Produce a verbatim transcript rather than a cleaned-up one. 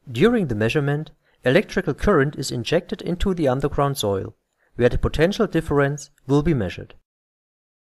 During the measurement, electrical current is injected into the underground soil, where the potential difference will be measured.